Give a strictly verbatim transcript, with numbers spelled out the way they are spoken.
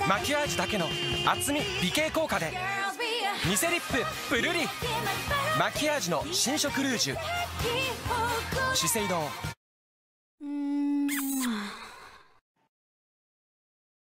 マキアージュだけの厚み美形効果で偽リップブルリマキアージュの新色ルージュ資生堂。